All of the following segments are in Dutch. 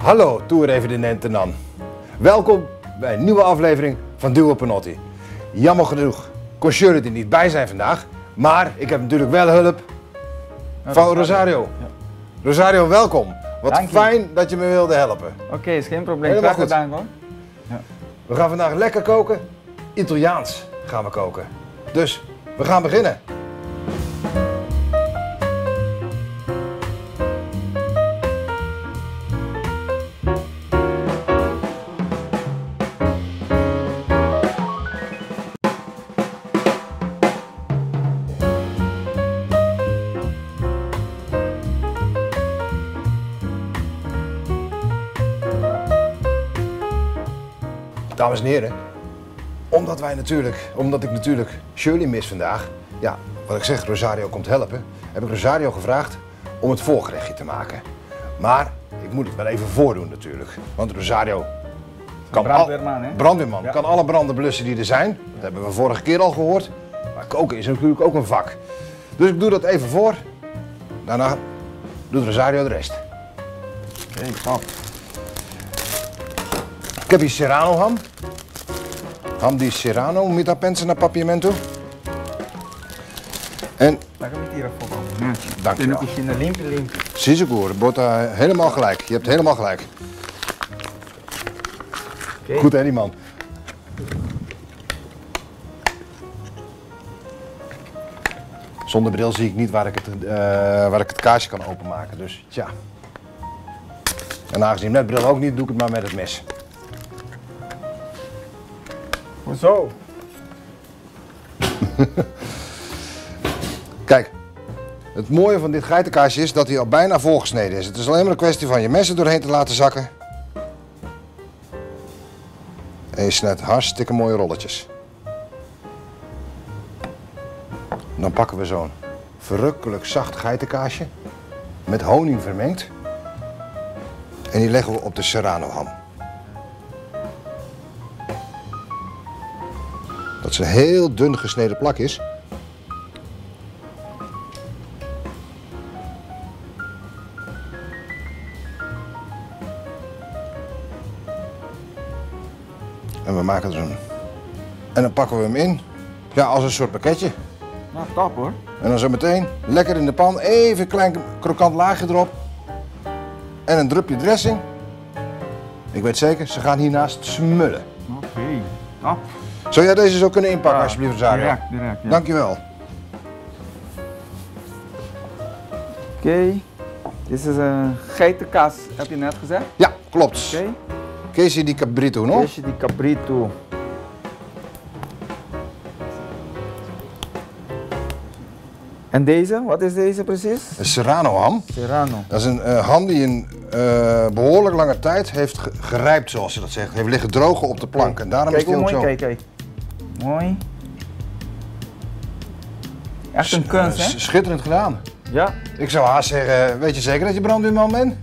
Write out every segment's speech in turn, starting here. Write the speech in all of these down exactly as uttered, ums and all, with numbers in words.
Hallo toerevidenten dan. Welkom bij een nieuwe aflevering van Duo Panotti. Jammer genoeg kon Shirley er niet bij zijn vandaag, maar ik heb natuurlijk wel hulp ja, van Rosario. Ja. Rosario, welkom. Wat Dank fijn je. dat je me wilde helpen. Oké, okay, is geen probleem. Graag gedaan hoor. Ja. We gaan vandaag lekker koken. Italiaans gaan we koken. Dus we gaan beginnen. Dames en heren, omdat wij natuurlijk, omdat ik natuurlijk Shirley mis vandaag, ja, wat ik zeg, Rosario komt helpen, heb ik Rosario gevraagd om het voorgerechtje te maken. Maar ik moet het wel even voordoen natuurlijk, want Rosario kan, brandweerman, al, brandweerman, ja. kan alle branden blussen die er zijn. Dat hebben we vorige keer al gehoord, maar koken is natuurlijk ook een vak. Dus ik doe dat even voor, daarna doet Rosario de rest. Oké, okay, top. Ik heb hier Serrano ham. Ham di Serrano, metà pensa na papiamento. En... Daar kan ik hier even komen. Dank je wel. Een limpje, limpje. Zie ze goed, Botta, helemaal gelijk. Je hebt helemaal gelijk. Okay. Goed hè, die man. Zonder bril zie ik niet waar ik het, uh, waar ik het kaasje kan openmaken, dus tja. En aangezien met bril ook niet, doe ik het maar met het mes. Hoezo? Kijk, het mooie van dit geitenkaasje is dat hij al bijna volgesneden is. Het is alleen maar een kwestie van je messen doorheen te laten zakken. En je snijdt hartstikke mooie rolletjes. Dan pakken we zo'n verrukkelijk zacht geitenkaasje met honing vermengd. En die leggen we op de Serrano ham. Dat is een heel dun gesneden plak is. En we maken er een. En dan pakken we hem in. Ja, als een soort pakketje. Nou, top hoor. En dan zo meteen lekker in de pan. Even een klein krokant laagje erop. En een drupje dressing. Ik weet zeker, ze gaan hiernaast smullen. Oké, okay. top. Zou jij deze zo kunnen inpakken ja, alsjeblieft, Rosario? Direct, direct. Ja. Dankjewel. Oké, okay. Dit is een geitenkaas, heb je net gezegd? Ja, klopt. Oké. Okay. Queso di cabrito, no? Queso di cabrito. En deze, wat is deze precies? Een Serrano ham. Serrano. Dat is een uh, ham die een uh, behoorlijk lange tijd heeft gerijpt, zoals ze dat zegt. Heeft liggen drogen op de plank. En daarom kijk is die ook mooi, zo... Kijk, kijk. Mooi. Echt een kunst, hè? Schitterend gedaan. Ja. Ik zou haast zeggen, weet je zeker dat je brandweerman bent?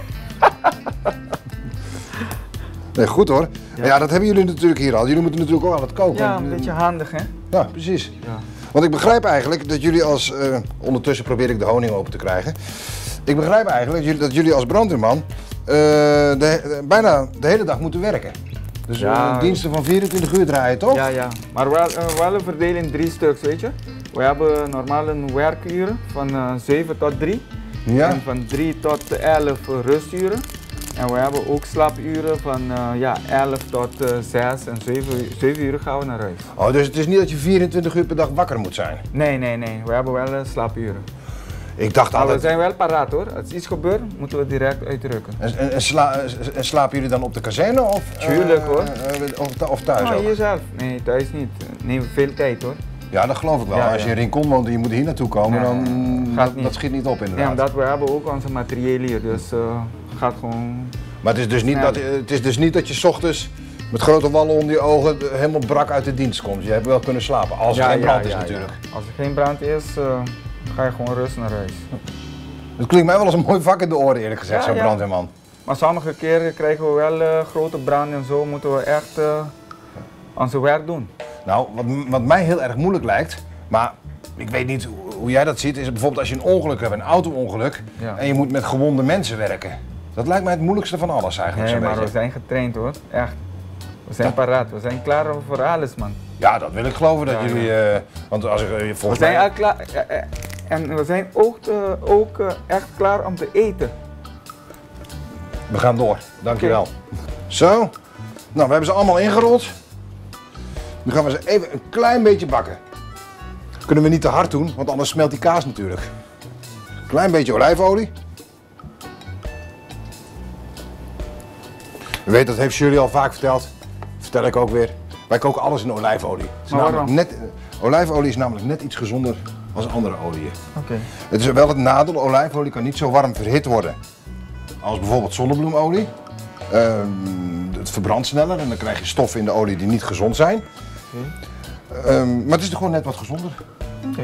Nee, goed hoor. Ja. ja, dat hebben jullie natuurlijk hier al. Jullie moeten natuurlijk ook aan het koken. Ja, een beetje handig, hè? Ja, precies. Ja. Want ik begrijp eigenlijk dat jullie als... Uh, ondertussen probeer ik de honing open te krijgen. Ik begrijp eigenlijk dat jullie, dat jullie als brandweerman uh, de, de, bijna de hele dag moeten werken. Dus ja. uh, diensten van vierentwintig uur draaien, toch? Ja, ja. Maar wel, uh, wel verdelen in drie stuks, weet je. We hebben normaal een werkuren van uh, zeven tot drie. Ja. En van drie tot elf rusturen. En we hebben ook slaapuren van uh, ja, elf tot uh, zes en zeven uur gaan we naar huis. Oh, dus het is niet dat je vierentwintig uur per dag wakker moet zijn? Nee, nee, nee. We hebben wel uh, slaapuren. Ik dacht altijd... Maar we zijn wel paraat hoor. Als iets gebeurt, moeten we direct uitrukken. En, en, en, sla, en slapen jullie dan op de kazerne of, Tuurlijk uh, hoor. Uh, of, of thuis nou, ook? hier zelf. Nee, thuis niet. Neem veel tijd hoor. Ja, dat geloof ik wel. Ja, Als ja. je in Rincon woont en je moet hier naartoe komen, ja, dan gaat dat, niet. dat schiet niet op inderdaad. Ja, omdat we hebben ook onze materiële hier, dus uh, gaat gewoon... Maar het is, dus niet dat, het is dus niet dat je 's ochtends met grote wallen onder je ogen helemaal brak uit de dienst komt. Je hebt wel kunnen slapen, als er ja, geen brand ja, is ja, natuurlijk. Ja. Als er geen brand is, uh, ga je gewoon rustig naar huis. Het klinkt mij wel als een mooi vak in de oren eerlijk gezegd, ja, zo'n ja. brandweerman. Maar sommige keren krijgen we wel uh, grote branden en zo, moeten we echt uh, onze werk doen. Nou, wat, wat mij heel erg moeilijk lijkt, maar ik weet niet hoe jij dat ziet, is bijvoorbeeld als je een ongeluk hebt, een auto-ongeluk, ja. en je moet met gewonde mensen werken. Dat lijkt mij het moeilijkste van alles eigenlijk. Nee, zo'n maar we beetje. zijn getraind hoor, echt. We zijn Dat- paraat, we zijn klaar voor alles man. Ja, dat wil ik geloven dat Ja, jullie. eh, want als ik eh, We volgens zijn mij. al klaar eh, eh, en we zijn ook, eh, ook eh, echt klaar om te eten. We gaan door, dankjewel. Zo, nou we hebben ze allemaal ingerold. Nu gaan we ze even een klein beetje bakken. Kunnen we niet te hard doen, want anders smelt die kaas natuurlijk. Klein beetje olijfolie. U weet, dat heeft Shirley al vaak verteld. Vertel ik ook weer. Wij koken alles in olijfolie. Het is Maar namelijk waarom? net, eh, olijfolie is namelijk net iets gezonder als andere oliën. Oké. Het is wel het nadeel, olijfolie kan niet zo warm verhit worden als bijvoorbeeld zonnebloemolie. Ehm, het verbrandt sneller en dan krijg je stoffen in de olie die niet gezond zijn. Oké. Ehm, maar het is er gewoon net wat gezonder. Oké.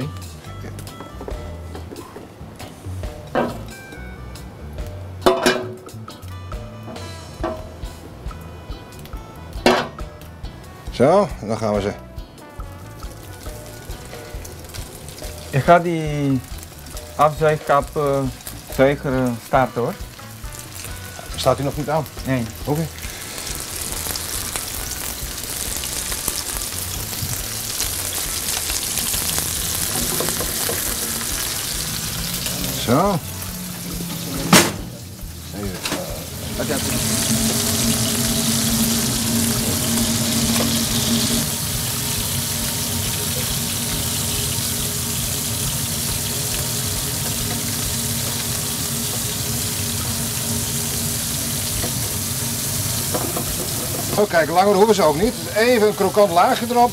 Zo, en dan gaan we ze. Ik ga die afzuigkap uh, zuiger uh, starten hoor. Staat hij nog niet aan? Nee. Oké. Zo. Even, eh, Wat heb je? Oh, kijk, langer hoeven ze ook niet. Dus even een krokant laagje erop.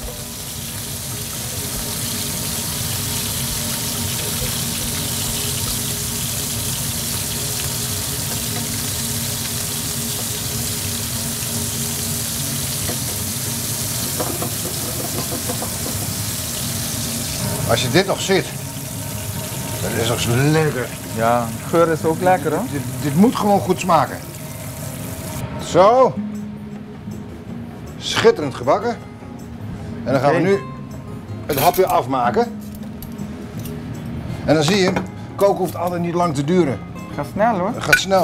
Als je dit nog ziet, dat is ook zo lekker. Ja, de geur is ook lekker hoor. Dit, dit moet gewoon goed smaken. Zo. Schitterend gebakken. En dan gaan we Oké. nu het hapje afmaken. En dan zie je, koken hoeft altijd niet lang te duren. Ga snel hoor. Het gaat snel.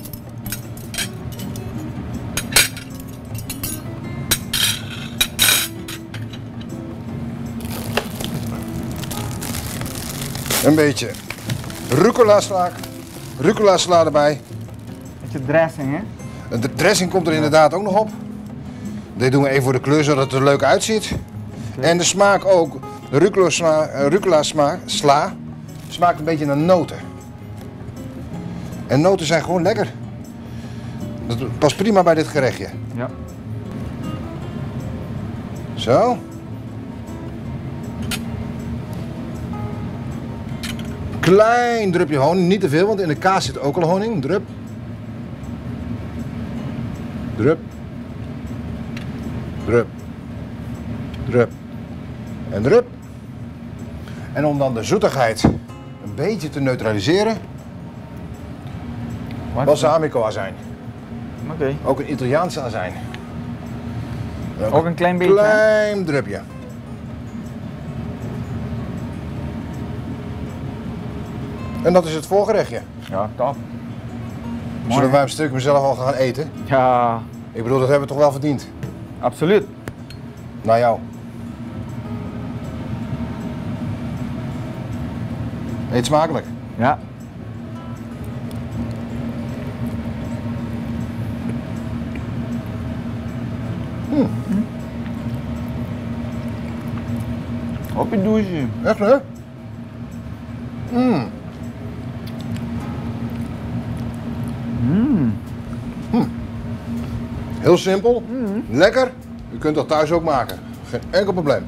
Een beetje rucola sla, rucola sla erbij. Beetje dressing hè. De dressing komt er inderdaad ook nog op. Dit doen we even voor de kleur, zodat het er leuk uitziet. En de smaak ook. De rucola, sma, eh, rucola smaak, sla smaakt een beetje naar noten. En noten zijn gewoon lekker. Dat past prima bij dit gerechtje. Ja. Zo. Klein drupje honing, niet te veel, want in de kaas zit ook al honing. Drup. Drup. Drup. Drup. En drup. En om dan de zoetigheid een beetje te neutraliseren, Wat? balsamico azijn. Oké. Ook een Italiaanse azijn. Ook een klein beetje. hè? Klein drupje. En dat is het voorgerechtje. Ja, top. Mooi, Zullen hè? wij een stuk mezelf al gaan eten? Ja, Ik bedoel, dat hebben we toch wel verdiend? absoluut. Naar jou. Eet smakelijk. Ja. Op je douche. Echt hè? Mmm. Mm. Heel simpel. Lekker. U kunt dat thuis ook maken. Geen enkel probleem.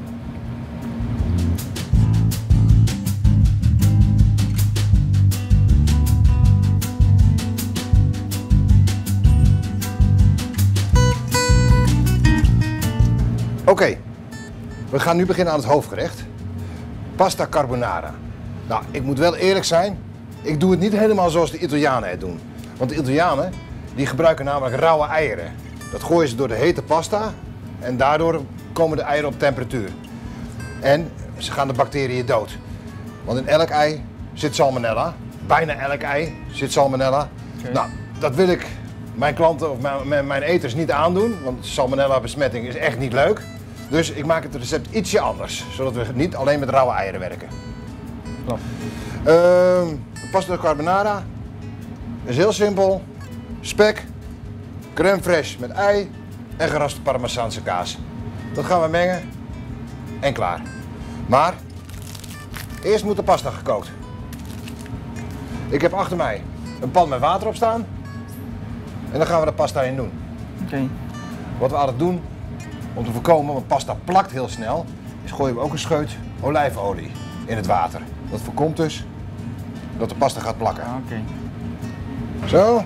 Oké, we gaan nu beginnen aan het hoofdgerecht. Pasta carbonara. Nou, ik moet wel eerlijk zijn, ik doe het niet helemaal zoals de Italianen het doen. Want de Italianen, die gebruiken namelijk rauwe eieren. Dat gooien ze door de hete pasta en daardoor komen de eieren op temperatuur. En ze gaan de bacteriën dood. Want in elk ei zit salmonella. Bijna elk ei zit salmonella. Oké. Nou, dat wil ik mijn klanten of mijn, mijn, mijn eters niet aandoen, want salmonella besmetting is echt niet leuk. Dus ik maak het recept ietsje anders, zodat we niet alleen met rauwe eieren werken. Klopt. Uh, pasta carbonara is heel simpel. Spek, crème fraîche met ei en geraste Parmezaanse kaas. Dat gaan we mengen en klaar. Maar eerst moet de pasta gekookt. Ik heb achter mij een pan met water op staan en dan gaan we de pasta in doen. Oké. Okay. Wat we altijd doen om te voorkomen, want pasta plakt heel snel, is gooien we ook een scheut olijfolie in het water. Dat voorkomt dus dat de pasta gaat plakken. Oké. Okay. Zo.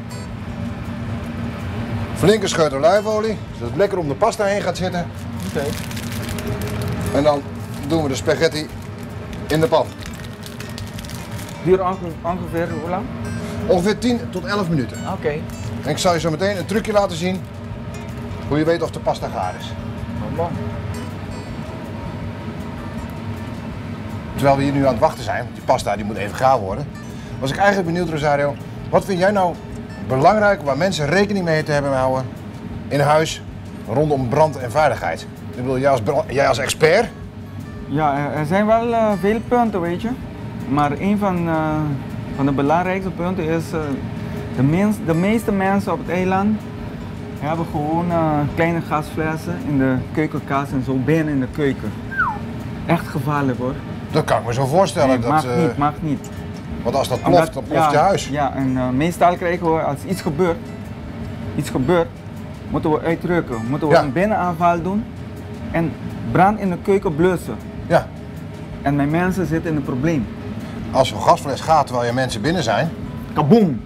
Flinke scheut olijfolie, zodat het lekker om de pasta heen gaat zitten. Oké. Okay. En dan doen we de spaghetti in de pan. Duurt ongeveer hoe lang? Ongeveer tien tot elf minuten. Oké. Okay. En ik zal je zo meteen een trucje laten zien hoe je weet of de pasta gaar is. Bon. Terwijl we hier nu aan het wachten zijn, die pasta die moet even gaar worden, was ik eigenlijk benieuwd, Rosario, wat vind jij nou belangrijk waar mensen rekening mee te hebben houden in huis rondom brand en veiligheid? Ik bedoel, jij als, jij als expert? Ja, er zijn wel uh, veel punten, weet je. Maar een van, uh, van de belangrijkste punten is, uh, de, mens, de meeste mensen op het eiland hebben gewoon uh, kleine gasflessen in de keukenkast en zo binnen in de keuken. Echt gevaarlijk hoor. Dat kan ik me zo voorstellen. Nee, dat, mag uh, niet, mag niet. Want als dat ploft, Omdat, dan ploft ja, je huis. Ja, en uh, meestal krijgen we, als iets gebeurt, iets gebeurt, moeten we uitrukken. Moeten we ja. een binnenaanval doen en brand in de keuken blussen. Ja. En mijn mensen zitten in een probleem. Als zo'n gasfles gaat terwijl je mensen binnen zijn. Kaboom!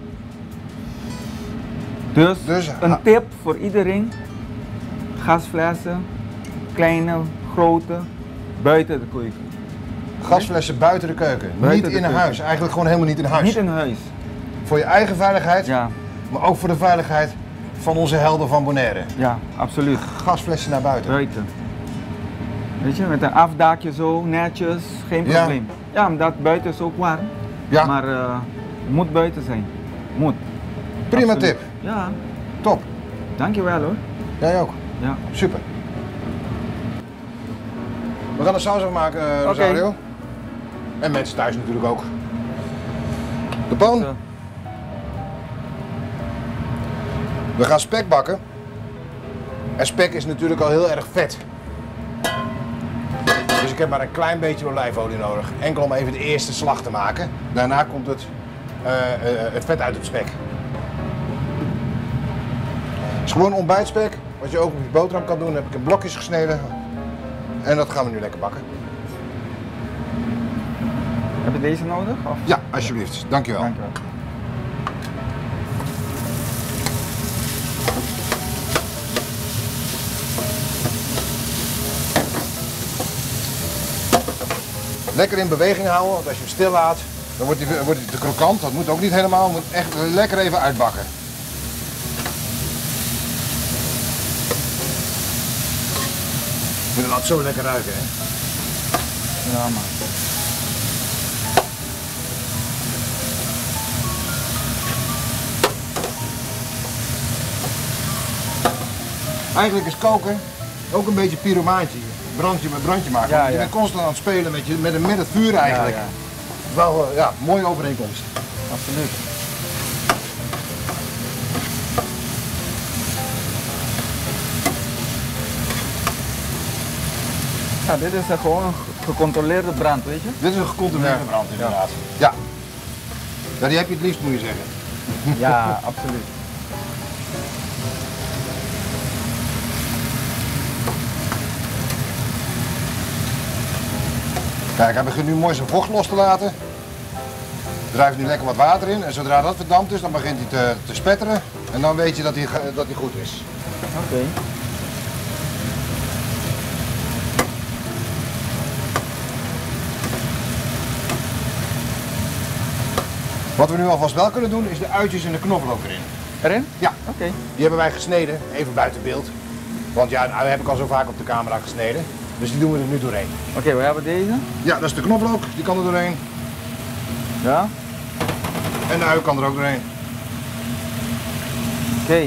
Dus, dus een tip voor iedereen. Gasflessen, kleine, grote, buiten de keuken. Gasflessen buiten de keuken, buiten niet in een huis. Eigenlijk gewoon helemaal niet in huis. Niet in huis. Voor je eigen veiligheid, ja. maar ook voor de veiligheid van onze helden van Bonaire. Ja, absoluut. Gasflessen naar buiten. Buiten. Weet je, met een afdaakje zo, netjes, geen probleem. Ja, ja, omdat buiten is ook warm. Ja. Maar uh, het moet buiten zijn. Moet. Prima absoluut. tip. Ja. Top. Dankjewel hoor. Jij ook. Ja. Super. We gaan een saus afmaken, uh, Rosario. Okay. En mensen thuis natuurlijk ook. De pan. Zo. We gaan spek bakken. En spek is natuurlijk al heel erg vet. Dus ik heb maar een klein beetje olijfolie nodig. Enkel om even de eerste slag te maken. Daarna komt het, uh, uh, het vet uit het spek. Het is gewoon ontbijtspek. Wat je ook op je boterham kan doen. Heb ik in blokjes gesneden. En dat gaan we nu lekker bakken. Heb je deze nodig? Of? Ja, alsjeblieft. Dankjewel. Dankjewel. Lekker in beweging houden, want als je hem stil laat, dan wordt hij, wordt hij te krokant. Dat moet ook niet helemaal, je moet echt lekker even uitbakken. Ik vind het altijd zo lekker ruiken, hè? Ja, man. Eigenlijk is koken ook een beetje pyromaantje. Brandje met brandje maken. Ja, ja. Je bent constant aan het spelen met, je, met, met het vuur eigenlijk. Ja, ja. Wel, ja, mooie overeenkomst. Absoluut. Ja, dit is gewoon een gecontroleerde brand, weet je? Dit is een gecontroleerde ja. brand, inderdaad. Ja. Ja, die heb je het liefst, moet je zeggen. Ja, absoluut. Kijk, hij begint nu mooi zijn vocht los te laten. Drijft nu lekker wat water in en zodra dat verdampt is, dan begint hij te, te spetteren. En dan weet je dat hij, dat hij goed is. Oké. Okay. Wat we nu alvast wel kunnen doen, is de uitjes en de knoflook erin. Erin? Ja. Oké. Okay. Die hebben wij gesneden, even buiten beeld. Want ja, nou heb ik al zo vaak op de camera gesneden. Dus die doen we er nu doorheen. Oké, okay, we hebben deze. Ja, dat is de knoflook, die kan er doorheen. Ja. En de ui kan er ook doorheen. Okay.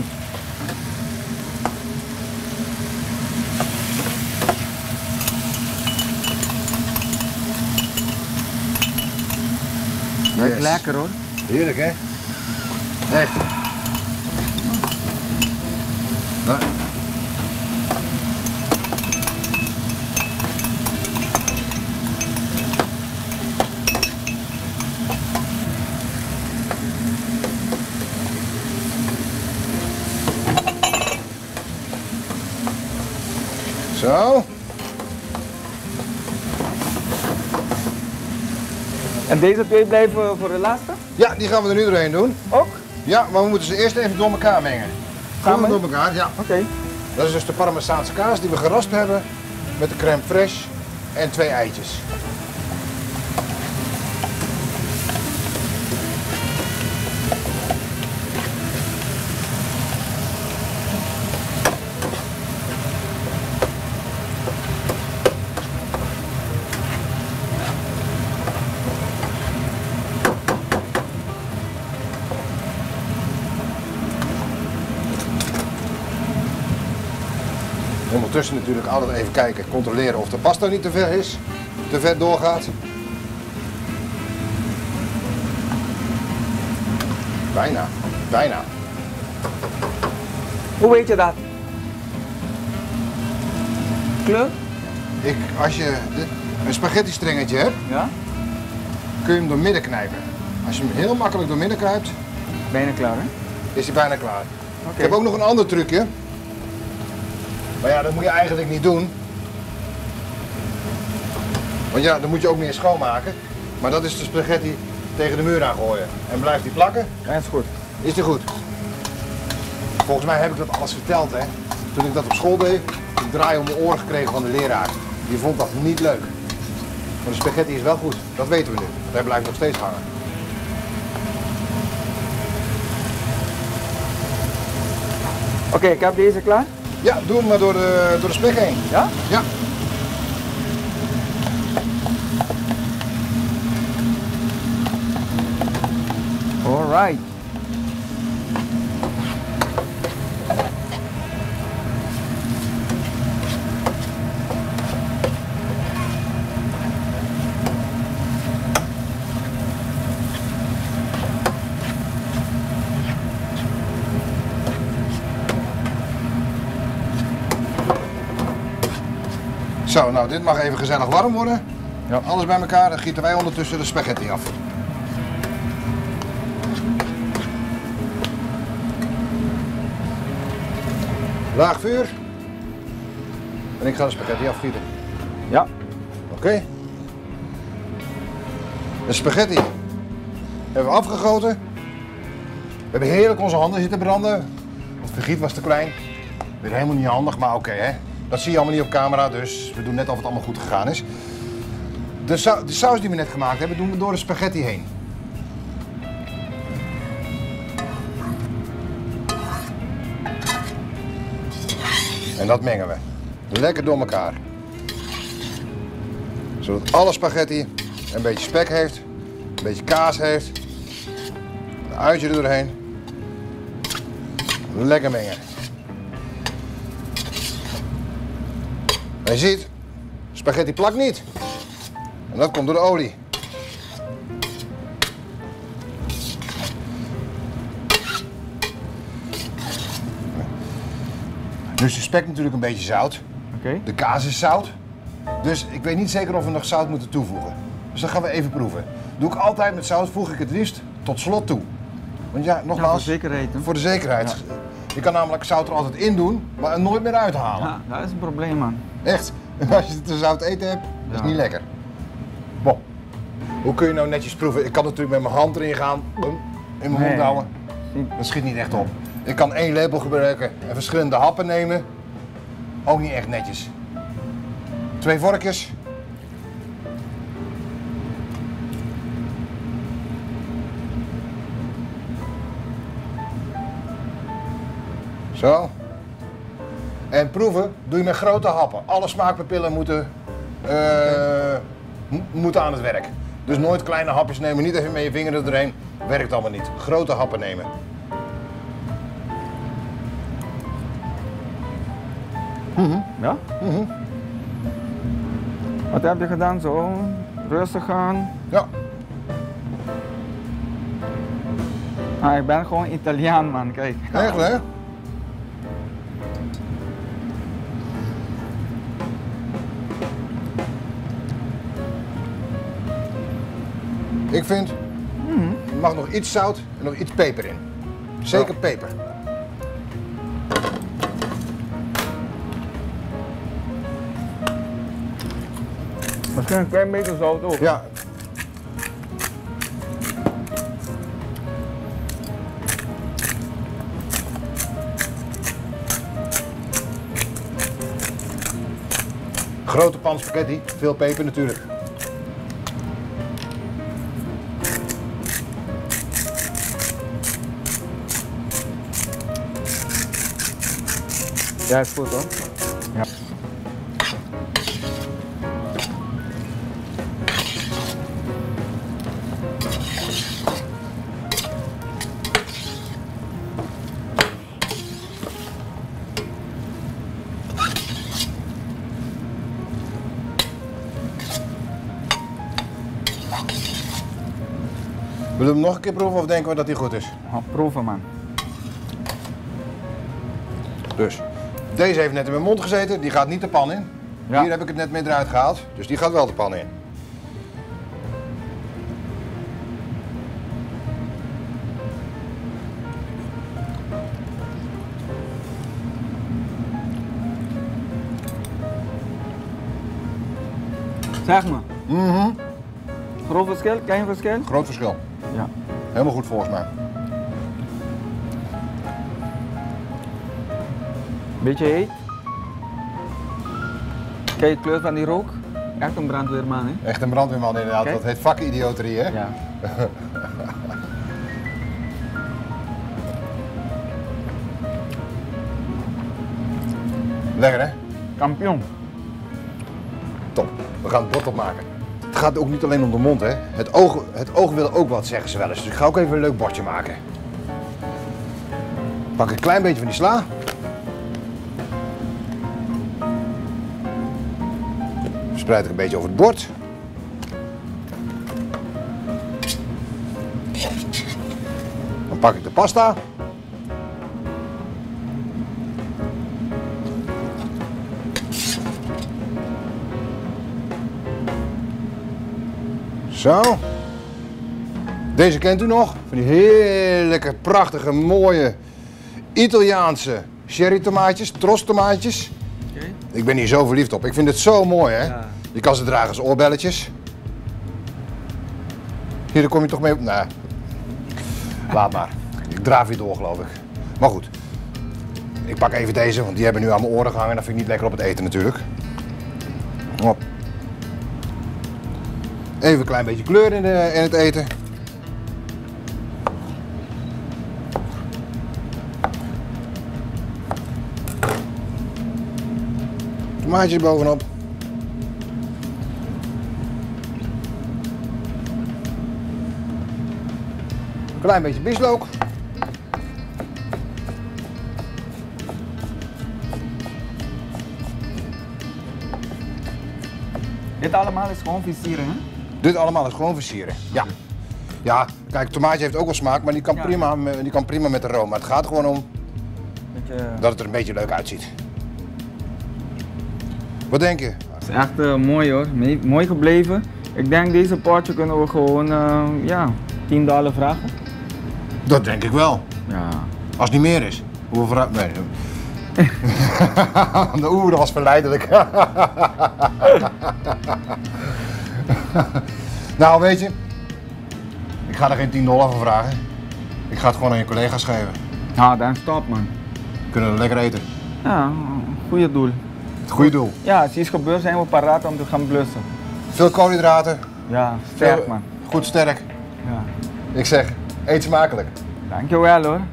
Ruikt Yes. lekker hoor. Heerlijk hè? Echt. Nou. Zo. En deze twee blijven voor de laatste? Ja, die gaan we er nu doorheen doen. Ook? Ja, maar we moeten ze eerst even door elkaar mengen. Samen? Goed door elkaar, ja. Oké. Okay. Dat is dus de Parmezaanse kaas die we geraspt hebben met de crème fraîche en twee eitjes. Ondertussen natuurlijk altijd even kijken, controleren of de pasta niet te ver is, te ver doorgaat. Bijna, bijna. Hoe weet je dat? Kleur? Ik, als je dit, een spaghetti strengetje hebt, Ja? kun je hem door midden knijpen. Als je hem heel makkelijk door midden knijpt, Bijna klaar hè? is hij bijna klaar. Oké. Ik heb ook nog een ander trucje. Maar ja, dat moet je eigenlijk niet doen. Want ja, dan moet je ook meer schoonmaken. Maar dat is de spaghetti tegen de muur aangooien. En blijft die plakken, Ja, is goed. is die goed. Volgens mij heb ik dat alles verteld, hè. Toen ik dat op school deed, ik draai om mijn oren gekregen van de leraar. Die vond dat niet leuk. Maar de spaghetti is wel goed, dat weten we nu. Hij blijft nog steeds hangen. Oké, ik heb deze klaar. Ja, doe hem maar door de, door de spek heen. Ja? Ja. Alright. Zo, nou dit mag even gezellig warm worden. Ja. Alles bij elkaar, dan gieten wij ondertussen de spaghetti af. Laag vuur. En ik ga de spaghetti afgieten. Ja. Oké. Okay. De spaghetti hebben we afgegoten. We hebben heerlijk onze handen zitten branden. Het vergiet was te klein. Weer helemaal niet handig, maar oké okay, hè. Dat zie je allemaal niet op camera, dus we doen net of het allemaal goed gegaan is. De, sa de saus die we net gemaakt hebben, doen we door de spaghetti heen. En dat mengen we. Lekker door elkaar. Zodat alle spaghetti een beetje spek heeft, een beetje kaas heeft. Een uitje er doorheen. Lekker mengen. En je ziet, spaghetti plakt niet. En dat komt door de olie. Nu is de spek natuurlijk een beetje zout. Oké. De kaas is zout. Dus ik weet niet zeker of we nog zout moeten toevoegen. Dus dat gaan we even proeven. Doe ik altijd met zout, voeg ik het liefst tot slot toe. Want ja, Ja, voor nogmaals, zekerheid. hè? voor de zekerheid. Je kan namelijk zout er altijd in doen, maar er nooit meer uithalen. Ja, dat is een probleem man. Echt. Als je te zout eten hebt, is Ja. niet lekker. Bon. Hoe kun je nou netjes proeven? Ik kan natuurlijk met mijn hand erin gaan, boem, in mijn Nee. mond houden. Zie- Dat schiet niet echt op. Ik kan één lepel gebruiken en verschillende happen nemen. Ook niet echt netjes. Twee vorkjes. Zo. En proeven doe je met grote happen. Alle smaakpapillen moeten, uh, moeten aan het werk. Dus nooit kleine hapjes nemen, niet even met je vinger er doorheen. Werkt allemaal niet. Grote happen nemen. Mhm. Ja? Mhm. Wat heb je gedaan zo? Rustig aan. Ja. Ah, ik ben gewoon Italiaan, man, kijk. Echt hè? Ik vind, er mag nog iets zout en nog iets peper in. Zeker Ja. peper. Misschien een klein beetje zout ook. Ja. Grote pan spaghetti, veel peper natuurlijk. Ja, is goed hoor. Ja. Willen we hem nog een keer proeven of denken we dat hij goed is? Ga proeven, man. Dus, deze heeft net in mijn mond gezeten, die gaat niet de pan in. Ja. Hier heb ik het net mee eruit gehaald, dus die gaat wel de pan in. Zeg me. Mhm. Groot verschil, klein verschil? Groot verschil. Ja. Helemaal goed volgens mij. Beetje heet. Kijk de kleur van die rook. Echt een brandweerman, hè? Echt een brandweerman inderdaad, Kijk. dat heet vakidioterie hè? Ja. Lekker hè? Kampioen. Top. We gaan het bord opmaken. Het gaat ook niet alleen om de mond hè. Het oog, het oog wil ook wat, zeggen ze wel eens. Dus ik ga ook even een leuk bordje maken. Pak een klein beetje van die sla. Verspreid ik een beetje over het bord. Dan pak ik de pasta. Zo. Deze kent u nog? Van die heerlijke, prachtige, mooie Italiaanse cherry tomaatjes, tros tomaatjes. Okay. Ik ben hier zo verliefd op. Ik vind het zo mooi hè. Ja. Je kan ze dragen als oorbelletjes. Hier, daar kom je toch mee op? Nee. Laat maar. Ik draaf weer door geloof ik. Maar goed. Ik pak even deze, want die hebben nu aan mijn oren gehangen. Dat vind ik niet lekker op het eten natuurlijk. Hop. Even een klein beetje kleur in, de, in het eten. Tomaatjes bovenop. Klein beetje bieslook. Dit allemaal is gewoon versieren, hè? Dit allemaal is gewoon versieren. Ja. Ja, kijk, tomaatje heeft ook wel smaak, maar die kan, Ja. prima, die kan prima met de room. Maar het gaat gewoon om Beetje... dat het er een beetje leuk uitziet. Wat denk je? Het is echt uh, mooi hoor, Me- mooi gebleven. Ik denk deze potje kunnen we gewoon uh, ja, tien dollar vragen. Dat denk ik wel. Ja. Als het niet meer is. Hoeveel vraag? Nee. Oeh, dat was verleidelijk. Nou, weet je, ik ga er geen tien dollar voor vragen. Ik ga het gewoon aan je collega's geven. Ja, dan stop man. Kunnen we lekker eten. Ja, goede doel. Het goede doel. Ja, als iets gebeurt zijn we paraat om te gaan blussen. Veel koolhydraten. Ja, sterk veel- man. Goed sterk. Ja. Ik zeg, eet smakelijk. Dankjewel hoor.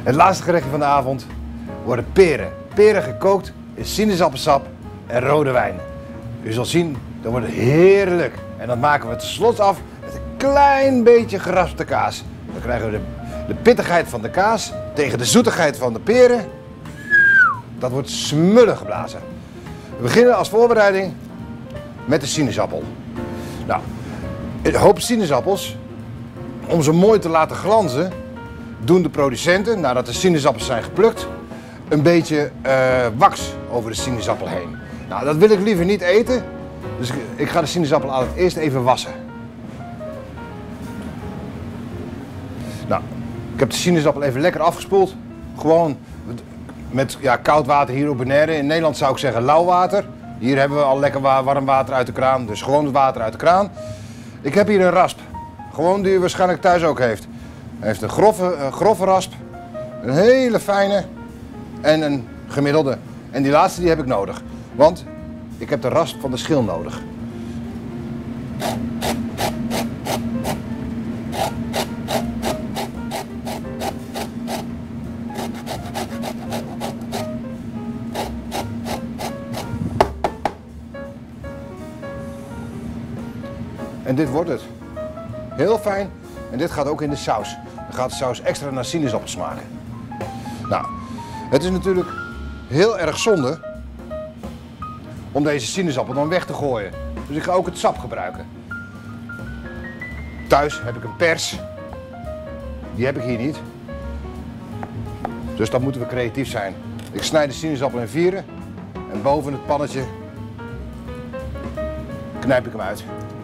Het laatste gerechtje van de avond worden peren. Peren gekookt in sinaasappelsap en rode wijn. U zult zien, dat wordt heerlijk. En dat maken we tenslotte af met een klein beetje geraspte kaas. Dan krijgen we de, de pittigheid van de kaas tegen de zoetigheid van de peren. Dat wordt smullen geblazen. We beginnen als voorbereiding met de sinaasappel. Nou, een hoop sinaasappels, om ze mooi te laten glanzen, doen de producenten, nadat de sinaasappels zijn geplukt, een beetje uh, wax over de sinaasappel heen. Nou, dat wil ik liever niet eten, dus ik, ik ga de sinaasappel altijd eerst even wassen. Nou, ik heb de sinaasappel even lekker afgespoeld. Gewoon met ja, koud water hier op Bonaire. In Nederland zou ik zeggen lauw water. Hier hebben we al lekker warm water uit de kraan, dus gewoon het water uit de kraan. Ik heb hier een rasp, gewoon die u waarschijnlijk thuis ook heeft. Hij heeft een grove, een grove rasp, een hele fijne en een gemiddelde. En die laatste die heb ik nodig, want ik heb de rasp van de schil nodig. En dit wordt het. Heel fijn. En dit gaat ook in de saus. Dan gaat de saus extra naar sinaasappel smaken. Nou, het is natuurlijk heel erg zonde om deze sinaasappel dan weg te gooien. Dus ik ga ook het sap gebruiken. Thuis heb ik een pers. Die heb ik hier niet. Dus dan moeten we creatief zijn. Ik snijd de sinaasappel in vieren. En boven het pannetje knijp ik hem uit.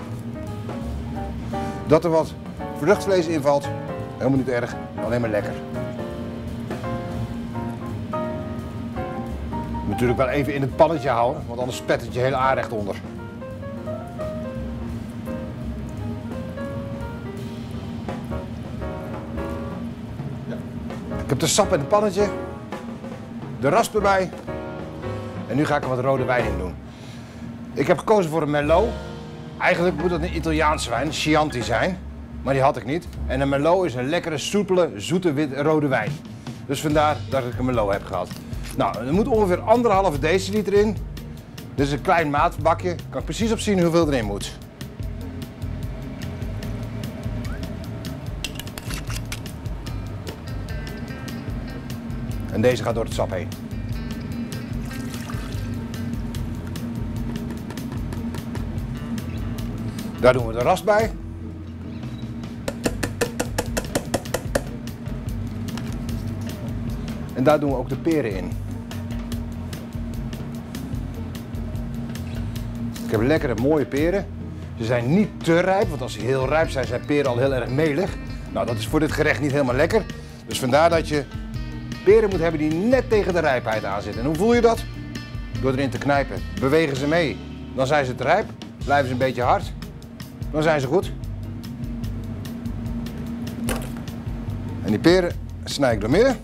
Dat er wat vruchtvlees invalt, helemaal niet erg, alleen maar lekker. Natuurlijk wel even in het pannetje houden, want anders spet het je heel aanrecht onder. Ja. Ik heb de sap in het pannetje, de rasp erbij en nu ga ik er wat rode wijn in doen. Ik heb gekozen voor een Merlot. Eigenlijk moet het een Italiaanse wijn, Chianti zijn, maar die had ik niet. En een Merlot is een lekkere, soepele, zoete wit, rode wijn. Dus vandaar dat ik een Merlot heb gehad. Nou, er moet ongeveer anderhalve deciliter in. Dit is een klein maatbakje, kan ik precies op zien hoeveel erin moet. En deze gaat door het sap heen. Daar doen we de rasp bij. En daar doen we ook de peren in. Ik heb lekkere mooie peren. Ze zijn niet te rijp, want als ze heel rijp zijn, zijn peren al heel erg melig. Nou, dat is voor dit gerecht niet helemaal lekker. Dus vandaar dat je peren moet hebben die net tegen de rijpheid aan zitten. En hoe voel je dat? Door erin te knijpen. Bewegen ze mee, dan zijn ze te rijp. Blijven ze een beetje hard, dan zijn ze goed. En die peren snij ik door midden.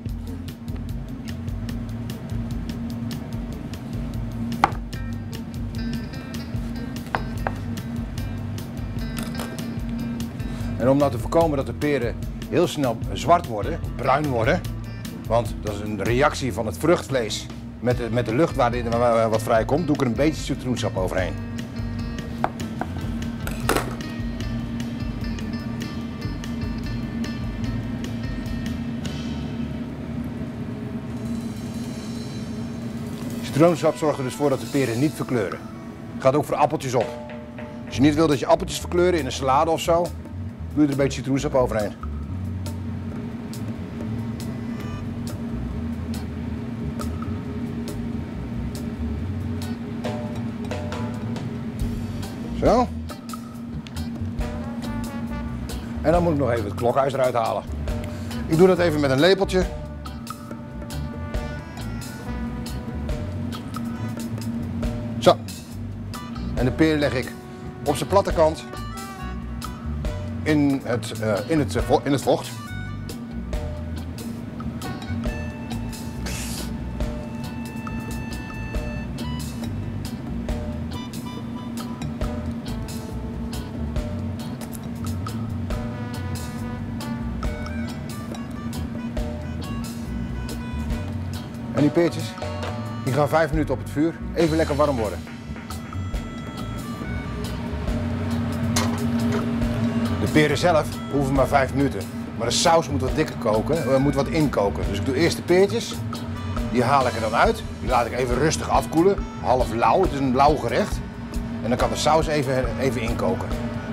En om nou te voorkomen dat de peren heel snel zwart worden, bruin worden, want dat is een reactie van het vruchtvlees met de, met de lucht waar er wat vrijkomt, doe ik er een beetje citroensap overheen. Citroensap zorgt er dus voor dat de peren niet verkleuren. Gaat ook voor appeltjes op. Als je niet wil dat je appeltjes verkleuren in een salade of zo, doe je er een beetje citroensap overheen. Zo. En dan moet ik nog even het klokhuis eruit halen. Ik doe dat even met een lepeltje. Zo. En de peer leg ik op zijn platte kant in het, uh, in het, uh, in het vocht. En die peertjes, die gaan vijf minuten op het vuur, even lekker warm worden. De peren zelf hoeven maar vijf minuten, maar de saus moet wat dikker koken, uh, moet wat inkoken. Dus ik doe eerst de peertjes, die haal ik er dan uit, die laat ik even rustig afkoelen, half lauw, het is een lauw gerecht. En dan kan de saus even, even inkoken.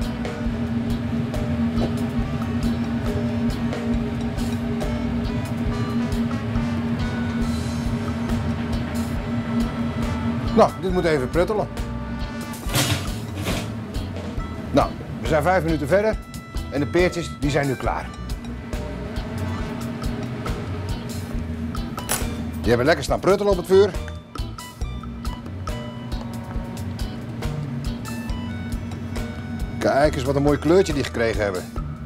Nou, dit moet even pruttelen. Nou, we zijn vijf minuten verder en de peertjes die zijn nu klaar. Die hebben lekker staan pruttelen op het vuur. Kijk eens wat een mooi kleurtje die gekregen hebben.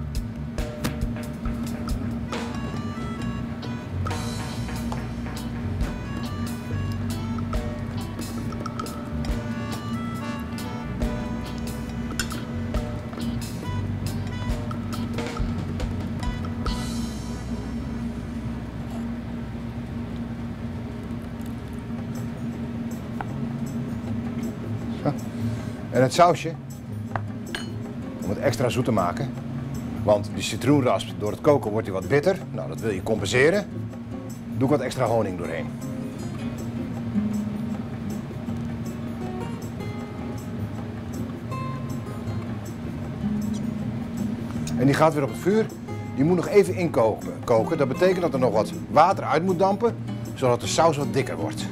En het sausje, om het extra zoet te maken, want die citroenrasp, door het koken wordt hij wat bitter. Nou, dat wil je compenseren. Doe ik wat extra honing doorheen. En die gaat weer op het vuur. Die moet nog even inkoken. Dat betekent dat er nog wat water uit moet dampen, zodat de saus wat dikker wordt.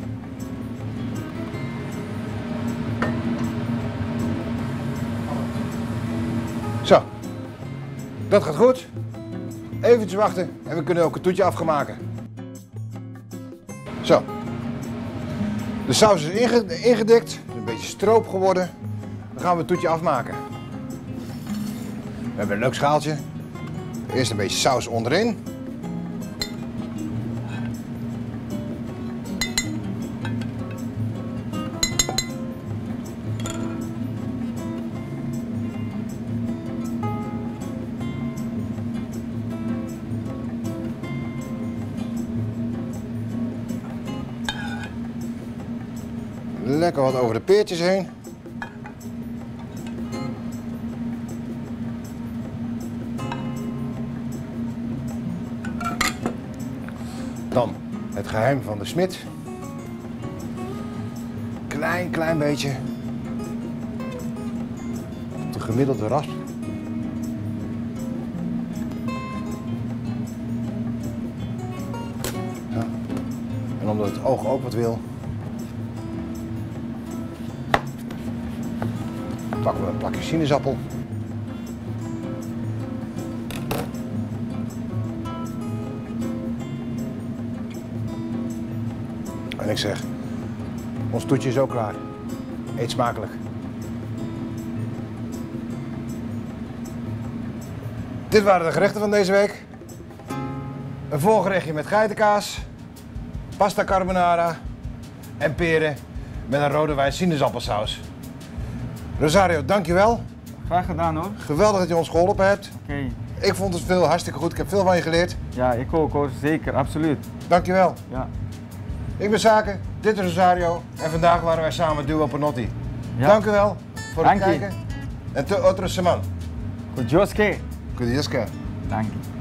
Zo, dat gaat goed. Even wachten en we kunnen ook een toetje af gaan maken. Zo. De saus is ingedikt, het is een beetje stroop geworden. Dan gaan we het toetje afmaken. We hebben een leuk schaaltje. Eerst een beetje saus onderin. Lekker wat over de peertjes heen. Dan het geheim van de smid. Klein, klein beetje. De gemiddelde rasp. Ja. En omdat het oog ook wat wil, pakken we een plakje sinaasappel. En ik zeg, ons toetje is ook klaar. Eet smakelijk. Dit waren de gerechten van deze week. Een voorgerechtje met geitenkaas, pasta carbonara en peren met een rode wijn sinaasappelsaus. Rosario, dankjewel. Graag gedaan hoor. Geweldig dat je ons geholpen hebt. Oké. Okay. Ik vond het veel hartstikke goed. Ik heb veel van je geleerd. Ja, ik ook hoor. Zeker, absoluut. Dankjewel. Ja. Ik ben Zaken, dit is Rosario en vandaag waren wij samen Duo Panotti. Ja. Dank u wel voor het Dank kijken. En tot otro semana. Kudjoske. Kudjoske. Dank je.